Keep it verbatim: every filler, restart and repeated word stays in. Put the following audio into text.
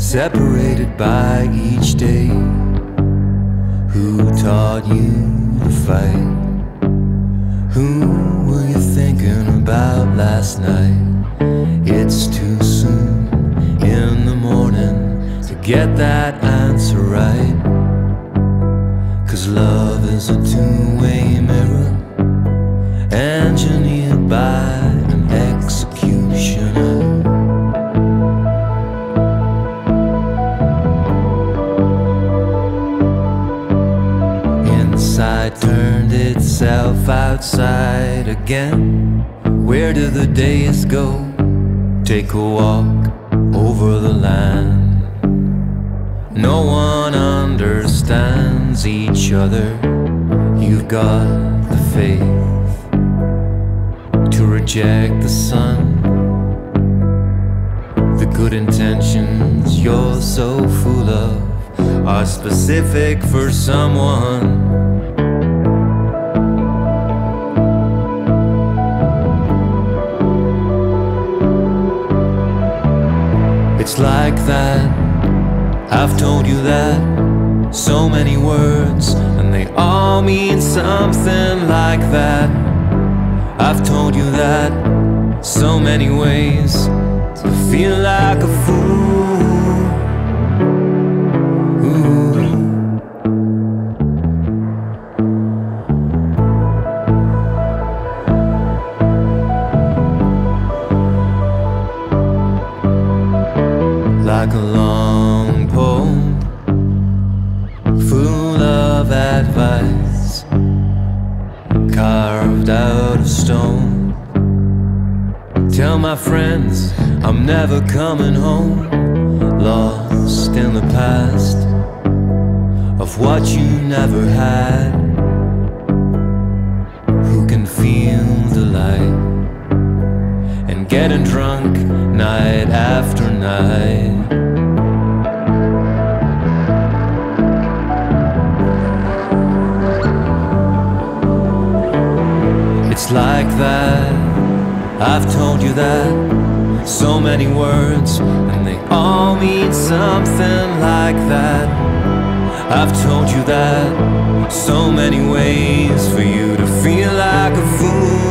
separated by each day. Who taught you to fight? Who were you thinking about last night? It's too soon in the morning to get that answer right. 'Cause love is a two-way mirror, engineered by an executioner. Inside turned itself outside again. Where do the days go? Take a walk over the land. No one understands each other. You've got the faith to reject the sun. The good intentions you're so full of are specific for someone. It's like that, I've told you that, so many words, and they all mean something like that. I've told you that so many ways to feel like a fool. Ooh. Like a long poem full of advice, carved out of stone. Tell my friends I'm never coming home, lost in the past of what you never had. Who can feel the light and getting drunk night after night? It's like that, I've told you that, so many words, and they all mean something like that. I've told you that, so many ways for you to feel like a fool.